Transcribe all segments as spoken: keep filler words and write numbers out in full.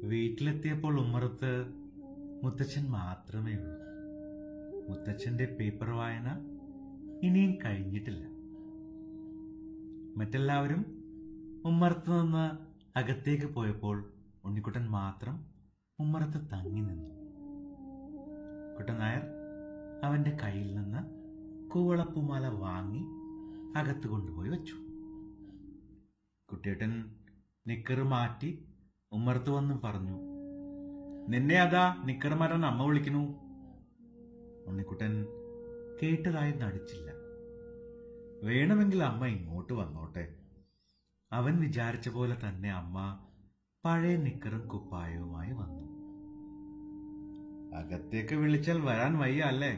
വീട്ടിലെത്തിയപ്പോൾ ഉമ്മറത്ത് മുത്തച്ഛൻ മാത്രമേ ഉള്ളൂ. മുത്തച്ഛന്റെ പേപ്പർ വായന ഇനിയും കഴിഞ്ഞിട്ടില്ല. മറ്റെല്ലാവരും ഉമ്മറത്ത് നിന്ന് അകത്തേക്ക് പോയപ്പോൾ ഉണ്ണിക്കുട്ടൻ മാത്രം ഉമ്മറത്ത് തങ്ങി നിന്നു. കുട്ടൻ നായർ അവന്റെ കയ്യിൽ നിന്ന് കൂവളപ്പൂമാല വാങ്ങി അകത്ത് കൊണ്ടുപോയി വെച്ചു. കുട്ടിയേട്ടൻ നിക്കറ് മാറ്റി ഉമ്മറത്ത് വന്ന് പറഞ്ഞു, നിന്നെ അതാ നിക്കറ് മാറാൻ അമ്മ വിളിക്കണു. ഉണ്ണിക്കുട്ടൻ കേട്ടതായി നടിച്ചില്ല. വേണമെങ്കിൽ അമ്മ ഇങ്ങോട്ട് വന്നോട്ടെ. അവൻ വിചാരിച്ച പോലെ തന്നെ അമ്മ പഴയ നിക്കറും കുപ്പായവുമായി വന്നു. അകത്തേക്ക് വിളിച്ചാൽ വരാൻ വയ്യ അല്ലേ?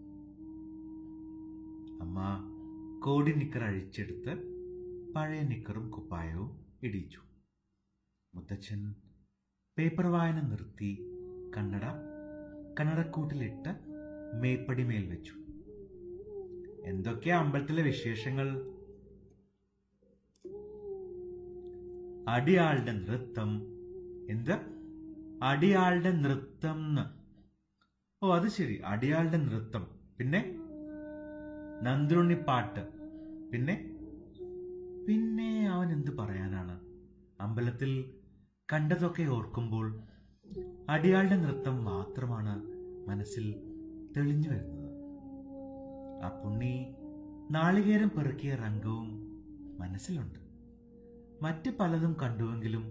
അമ്മ കോടി നിക്കർ അഴിച്ചെടുത്ത് പഴയ നിക്കറും കുപ്പായവും ഇടിച്ചു. മുത്തച്ഛൻ പേപ്പർ വായന നിർത്തി കണ്ണട കണ്ണടക്കൂട്ടിലിട്ട് മേപ്പടി മേൽ വെച്ചു. എന്തൊക്കെയാ അമ്പലത്തിലെ വിശേഷങ്ങൾ? അടിയാളുടെ നൃത്തം. എന്ത്? അടിയാളുടെ നൃത്തം? ഓ, അത് ശരി, അടിയാളുടെ നൃത്തം. പിന്നെ നന്ദുണ്ണിപ്പാട്ട്. പിന്നെ പിന്നെ അവൻ എന്ത് പറയാനാണ്? അമ്പലത്തിൽ കണ്ടതൊക്കെ ഓർക്കുമ്പോൾ അടിയാളുടെ നൃത്തം മാത്രമാണ് മനസ്സിൽ തെളിഞ്ഞു വരുന്നത്. ആ പുണ്ണി നാളികേരം പെറുക്കിയ രംഗവും മനസ്സിലുണ്ട്. മറ്റ് പലതും കണ്ടുവെങ്കിലും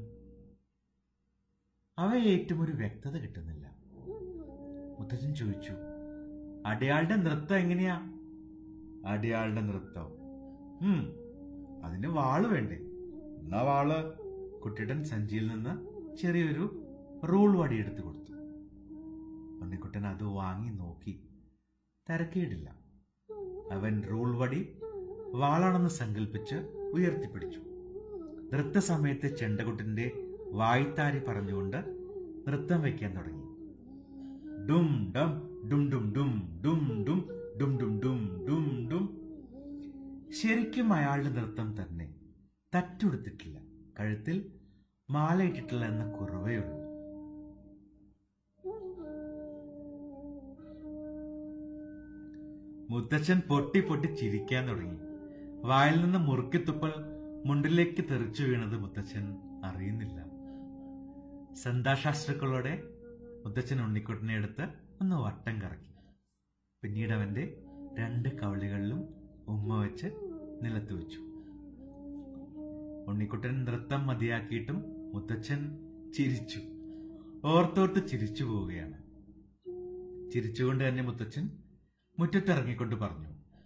അവയേറ്റും ഒരു വ്യക്തത കിട്ടുന്നില്ല. മുത്തച്ഛൻ ചോദിച്ചു, അടിയാളുടെ നൃത്തം എങ്ങനെയാ? അടിയാളുടെ നൃത്തം ഉം അതിന് വാള് വേണ്ടേ? എന്നാ വാള്. കുട്ടിയേട്ടൻ സഞ്ചിയിൽ നിന്ന് ചെറിയൊരു റൂൾ വടി എടുത്തു കൊടുത്തു. ഉണ്ണിക്കുട്ടൻ അത് വാങ്ങി നോക്കി. തരക്കേടില്ല. അവൻ റൂൾ വടി വാളാണെന്ന് സങ്കല്പിച്ച് ഉയർത്തിപ്പിടിച്ചു. നൃത്ത സമയത്ത് ചെണ്ടകുട്ടിന്റെ വായ്ത്താരി പറഞ്ഞുകൊണ്ട് നൃത്തം വയ്ക്കാൻ തുടങ്ങി. ഡും ഡം ഡും ഡും ഡും ഡും ഡും ഡും ഡും ഡും ഡും ഡും. ശരിക്കും അയാളുടെ നൃത്തം തന്നെ. തറ്റുടുത്തിട്ടില്ല, കഴുത്തിൽ മാലയിട്ടിട്ടില്ല എന്ന കുറവേ ഉള്ളൂ. മുത്തച്ഛൻ പൊട്ടി പൊട്ടി ചിരിക്കാൻ തുടങ്ങി. വായിൽ നിന്ന് മുറുക്കിത്തുപ്പൽ മുണ്ടിലേക്ക് തെറിച്ചു വീണത് മുത്തച്ഛൻ അറിയുന്നില്ല. സന്താശാസ്ത്രക്കളോടെ മുത്തച്ഛൻ ഉണ്ണിക്കുട്ടനെ എടുത്ത് ഒന്ന് വട്ടം കറക്കി. പിന്നീട് അവന്റെ രണ്ട് കവളികളിലും ഉമ്മ വെച്ച് നിലത്ത് വെച്ചു. ഉണ്ണിക്കുട്ടൻ നൃത്തം മതിയാക്കിയിട്ടും മുത്തച്ഛൻ ചിരിച്ചു. ഓർത്തോർത്ത് ചിരിച്ചു പോവുകയാണ്. ചിരിച്ചുകൊണ്ട് തന്നെ മുത്തച്ഛൻ മുറ്റത്തിറങ്ങിക്കൊണ്ട് പറഞ്ഞു,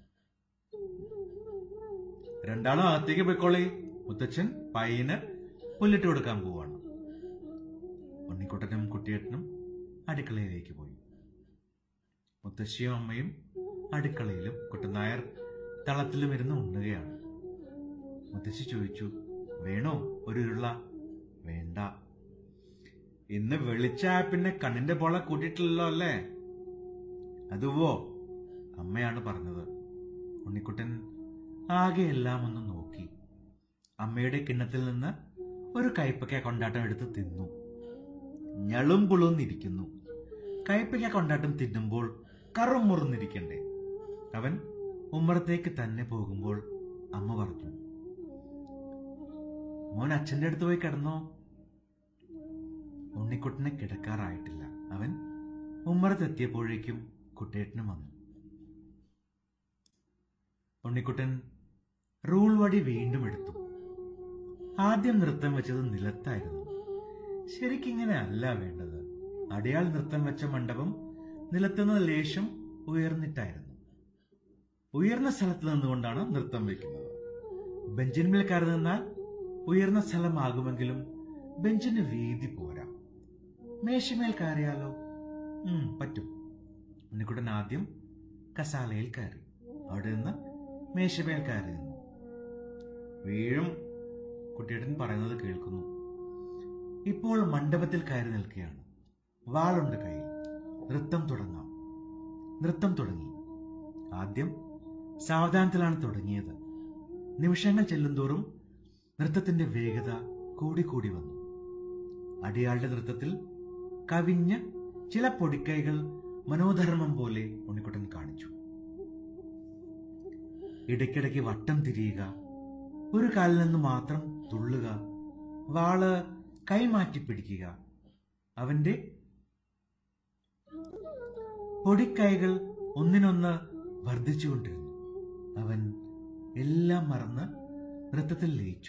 രണ്ടാളും അകത്തേക്ക് പോയിക്കോളി. മുത്തച്ഛൻ പയ്യന് പുല്ലിട്ട് കൊടുക്കാൻ പോവാണ്. ഉണ്ണിക്കുട്ടനും കുട്ടിയേട്ടനും അടുക്കളയിലേക്ക് പോയി. മുത്തശ്ശിയും അമ്മയും അടുക്കളയിലും കുട്ടനായർ തളത്തിലും ഇരുന്ന് ഉണ്ണുകയാണ്. മുത്തശ്ശി ചോദിച്ചു, വേണോ ഒരു ഉരുള? വേണ്ട. ഇന്ന് വെളിച്ചായ പിന്നെ കണ്ണിന്റെ പോള കൂട്ടിയിട്ടില്ലല്ലോ അല്ലേ? അതുവോ? അമ്മയാണ് പറഞ്ഞത്. ഉണ്ണിക്കുട്ടൻ ആകെ എല്ലാം ഒന്ന് നോക്കി. അമ്മയുടെ കിണ്ണത്തിൽ നിന്ന് ഒരു കൈപ്പക്ക കൊണ്ടാട്ടം എടുത്ത് തിന്നു. ഞളും പുളുന്നിരിക്കുന്നു. കൈപ്പക്ക കൊണ്ടാട്ടം തിന്നുമ്പോൾ കറും മുറിന്നിരിക്കണ്ടേ? അവൻ ഉമ്മറത്തേക്ക് തന്നെ പോകുമ്പോൾ അമ്മ പറഞ്ഞു, മോൻ അച്ഛന്റെ അടുത്ത് പോയി കിടന്നോ? ഉണ്ണിക്കുട്ടനെ കിടക്കാറായിട്ടില്ല. അവൻ ഉമ്മറത്തെത്തിയപ്പോഴേക്കും കുട്ടിയേട്ടനും വന്നു. ഉണ്ണിക്കുട്ടൻ റൂൾ വടി വീണ്ടും എടുത്തു. ആദ്യം നൃത്തം വെച്ചത് നിലത്തായിരുന്നു. ശരിക്കിങ്ങനെ അല്ല വേണ്ടത്. അടിയാൾ നൃത്തം വെച്ച മണ്ഡപം നിലത്തുനിന്ന് ലേശം ഉയർന്നിട്ടായിരുന്നു. ഉയർന്ന സ്ഥലത്ത് നിന്നുകൊണ്ടാണ് നൃത്തം വയ്ക്കുന്നത്. ബെഞ്ചിന്മേൽ കയറി നിന്നാൽ ഉയർന്ന സ്ഥലമാകുമെങ്കിലും ബെഞ്ചിന് വീതി പോരാ. മേശമേൽ കയറിയാലോ? ഉം പറ്റും. ഉണ്ണിക്കുട്ടൻ ആദ്യം കസാലയിൽ കയറി. അവിടെ നിന്ന് മേശമേൽ കയറി നിന്നു. വീഴും. കുട്ടിയേട്ടൻ പറയുന്നത് കേൾക്കുന്നു. ഇപ്പോൾ മണ്ഡപത്തിൽ കയറി നിൽക്കുകയാണ്. വാളുണ്ട് കയ്യിൽ. നൃത്തം തുടങ്ങാം. നൃത്തം തുടങ്ങി. ആദ്യം സാവധാനത്തിലാണ് തുടങ്ങിയത്. നിമിഷങ്ങൾ ചെല്ലുന്തോറും നൃത്തത്തിന്റെ വേഗത കൂടിക്കൂടി വന്നു. അടിയാളുടെ നൃത്തത്തിൽ കവിഞ്ഞ ചില പൊടിക്കൈകൾ മനോധർമ്മം പോലെ ഉണ്ണിക്കുട്ടൻ കാണിച്ചു. ഇടയ്ക്കിടയ്ക്ക് വട്ടം തിരിയുക, ഒരു കാലിൽ നിന്ന് മാത്രം തുള്ളുക, വാള് കൈമാറ്റി പിടിക്കുക. അവന്റെ പൊടിക്കൈകൾ ഒന്നിനൊന്ന് വർദ്ധിച്ചുകൊണ്ടിരുന്നു. അവൻ എല്ലാം മറന്ന് നൃത്തത്തിൽ ലയിച്ചു.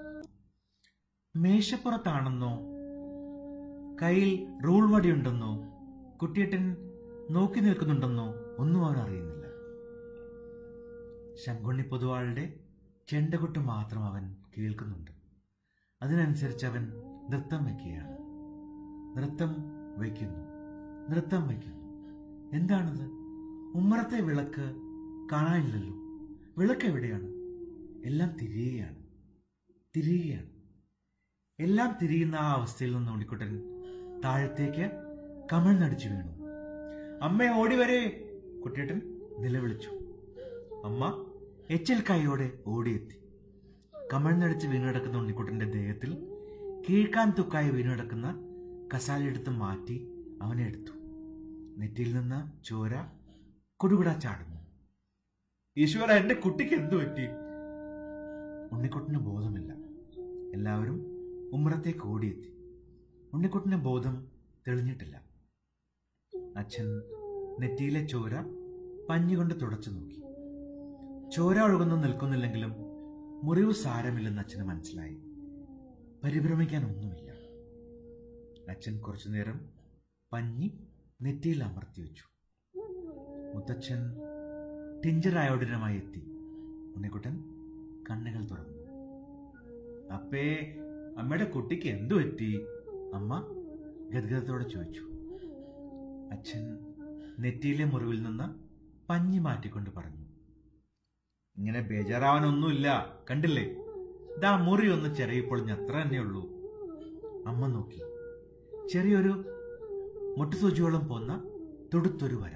മേശപ്പുറത്താണെന്നോ കയ്യിൽ റൂൾ വടിയുണ്ടെന്നോ കുട്ടിയേട്ടൻ നോക്കി നിൽക്കുന്നുണ്ടെന്നോ ഒന്നും അവൻ അറിയുന്നില്ല. ശങ്കുണ്ണി പൊതുവാളുടെ ചെണ്ടകൊട്ട് മാത്രം അവൻ കേൾക്കുന്നുണ്ട്. അതിനനുസരിച്ച് അവൻ നൃത്തം വയ്ക്കുകയാണ്. നൃത്തം വയ്ക്കുന്നു, നൃത്തം വയ്ക്കുന്നു. എന്താണിത്? ഉമ്മറത്തെ വിളക്ക് കാണാനില്ലല്ലോ. വിളക്ക് എവിടെയാണ്? എല്ലാം തിരിയുകയാണ്, തിരിയുകയാണ്. എല്ലാം തിരിയുന്ന ആ അവസ്ഥയിൽ നിന്ന് ഉണ്ണിക്കുട്ടൻ താഴത്തേക്ക് കമിഴ്ന്നടിച്ചു വീണു. അമ്മേ, ഓടി വരേ! കുട്ടിയേട്ടൻ നിലവിളിച്ചു. അമ്മ എച്ചിൽ കൈയോടെ ഓടിയെത്തി. കമിഴ്ന്നടിച്ച് വീണുകിടക്കുന്ന ഉണ്ണിക്കുട്ടന്റെ ദേഹത്തിൽ കീഴ്ക്കാൻ തുക്കായി വീണുകിടക്കുന്ന കസാലയെടുത്ത് മാറ്റി അവനെ എടുത്തു. നെറ്റിയിൽ നിന്ന് ചോര കുടുകുടാ ചാടുന്നു. ഈശ്വര, എന്റെ കുട്ടിക്ക് എന്തു പറ്റി? ഉണ്ണിക്കുട്ടന് ബോധമില്ല. എല്ലാവരും ഉമ്മറത്തേക്ക് ഓടിയെത്തി. ഉണ്ണിക്കുട്ടന്റെ ബോധം തെളിഞ്ഞിട്ടില്ല. അച്ഛൻ നെറ്റിയിലെ ചോര പഞ്ഞുകൊണ്ട് തുടച്ചു നോക്കി. ചോര ഒഴുകുന്നു നിൽക്കുന്നില്ലെങ്കിലും മുറിവ് സാരമില്ലെന്ന് അച്ഛന് മനസ്സിലായി. പരിഭ്രമിക്കാൻ ഒന്നുമില്ല. അച്ഛൻ കുറച്ചു നേരം പഞ്ഞി നെറ്റിയിൽ അമർത്തി വെച്ചു. മുത്തച്ഛൻ ടിഞ്ചർ അയോഡിനുമായി എത്തി. ഉണ്ണിക്കുട്ടൻ കണ്ണുകൾ തുറന്നു. അപ്പേ, അമ്മയുടെ കുട്ടിക്ക് എന്തു പറ്റി? അമ്മ ഗദ്ഗതത്തോടെ ചോദിച്ചു. അച്ഛൻ നെറ്റിയിലെ മുറിവിൽ നിന്ന് പഞ്ഞി മാറ്റിക്കൊണ്ട് പറഞ്ഞു, ഇങ്ങനെ ബേജാറാവാനൊന്നുമില്ല, കണ്ടില്ലേ, ദാ മുറി ഒന്ന് ചെറിയപ്പൊളിഞ്ഞ് അത്ര തന്നെയുള്ളൂ. അമ്മ നോക്കി. ചെറിയൊരു മുട്ടുസൂചിയോളം പോന്ന തുടുത്തൊരു വര.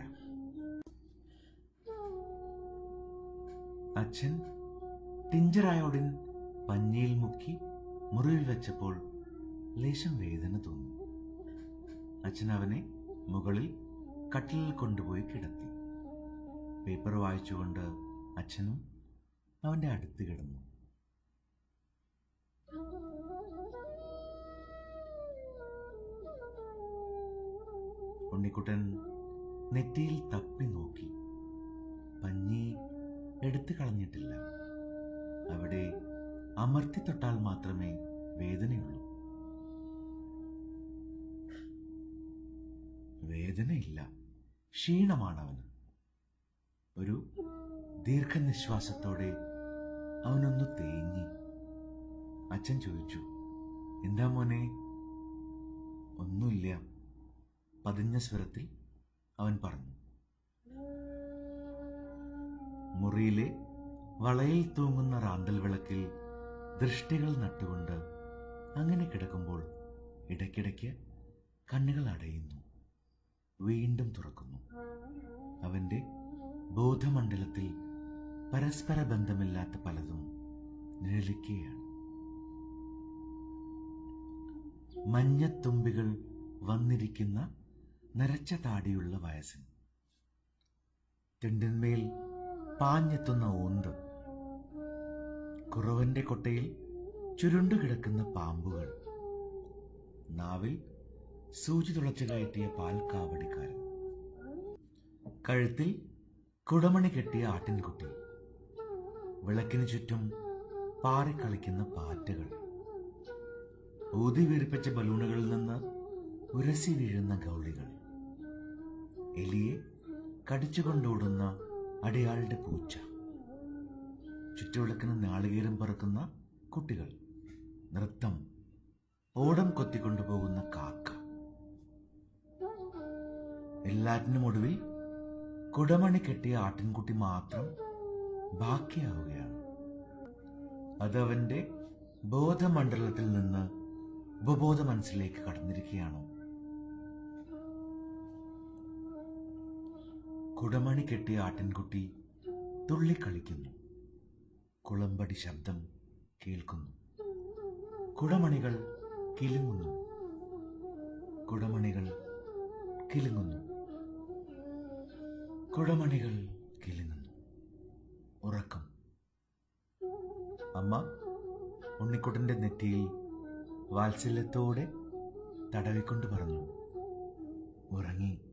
അച്ഛൻ ടിഞ്ചർ അയോഡിൻ പഞ്ഞിയിൽ മുക്കി മുറിവിൽ വെച്ചപ്പോൾ ലേശം വേദന തോന്നി. അച്ഛൻ അവനെ മുകളിൽ കട്ടിലിൽ കൊണ്ടുപോയി കിടത്തി. പേപ്പർ വായിച്ചുകൊണ്ട് അച്ഛനും അവന്റെ അടുത്ത് കിടന്നു. ഉണ്ണിക്കുട്ടൻ നെറ്റിയിൽ തപ്പി നോക്കി. പഞ്ഞി എടുത്തു കളഞ്ഞിട്ടില്ല. അവിടെ അമർത്തി തൊട്ടാൽ മാത്രമേ വേദനയുള്ളൂ. വേദനയില്ല, ക്ഷീണമാണവന്. ഒരു ദീർഘനിശ്വാസത്തോടെ അവനൊന്ന് തേങ്ങി. അച്ഛൻ ചോദിച്ചു, എന്താ മോനെ? ഒന്നുമില്ല, പതിഞ്ഞ സ്വരത്തിൽ അവൻ പറഞ്ഞു. മുറിയിലെ വളയിൽ തൂങ്ങുന്ന റാന്തൽ വിളക്കിൽ ദൃഷ്ടികൾ നട്ടുകൊണ്ട് അങ്ങനെ കിടക്കുമ്പോൾ ഇടയ്ക്കിടയ്ക്ക് കണ്ണുകൾ അടയുന്നു, വീണ്ടും തുറക്കുന്നു. അവന്റെ ബോധമണ്ഡലത്തിൽ പരസ്പര ബന്ധമില്ലാത്ത പലതും നിഴലിക്കുകയാണ്. മഞ്ഞത്തുമ്പികൾ വന്നിരിക്കുന്ന നരച്ച താടിയുള്ള വയസ്സൻ, തിണ്ടിന്മേൽ പാഞ്ഞെത്തുന്ന ഓന്ത്, കുറവന്റെ കൊട്ടയിൽ ചുരുണ്ടുകിടക്കുന്ന പാമ്പുകൾ, നാവിൽ സൂചി തുളച്ചു കയറ്റിയ പാൽക്കാവടിക്കാരൻ, കഴുത്തിൽ കുടമണി കെട്ടിയ ആട്ടിൻകുട്ടി, വിളക്കിനു ചുറ്റും പാറിക്കളിക്കുന്ന പാറ്റകൾ, ഊതി വീർപ്പിച്ച ബലൂണുകളിൽ നിന്ന് ഉരസി വീഴുന്ന ഗൗളികൾ, എലിയെ കടിച്ചുകൊണ്ടോടുന്ന അടിയാളുടെ പൂച്ച, ചുറ്റുവിളക്കിന് നാളികേരം പറക്കുന്ന കുട്ടികൾ, നൃത്തം, ഓടം കൊത്തിക്കൊണ്ടുപോകുന്ന കാക്ക. എല്ലാറ്റിനും ഒടുവിൽ കുടമണി കെട്ടിയ ആട്ടിൻകുട്ടി മാത്രം ബാക്കിയാവുകയാണ്. അതവന്റെ ബോധമണ്ഡലത്തിൽ നിന്ന് ഉപബോധ മനസ്സിലേക്ക് കടന്നിരിക്കുകയാണോ? കുടമണി കെട്ടിയ ആട്ടിൻകുട്ടി തുള്ളിക്കളിക്കുന്നു. കുളമ്പടി ശബ്ദം കേൾക്കുന്നു. കുടമണികൾ കിലുങ്ങുന്നു. കുടമണികൾ കിലുങ്ങുന്നു. കുടമണികൾ കിലുങ്ങുന്നു. ഉറക്കം. അമ്മ ഉണ്ണിക്കുട്ടൻ്റെ നെറ്റിയിൽ വാത്സല്യത്തോടെ തടവിക്കൊണ്ട് പറഞ്ഞു, ഉറങ്ങി.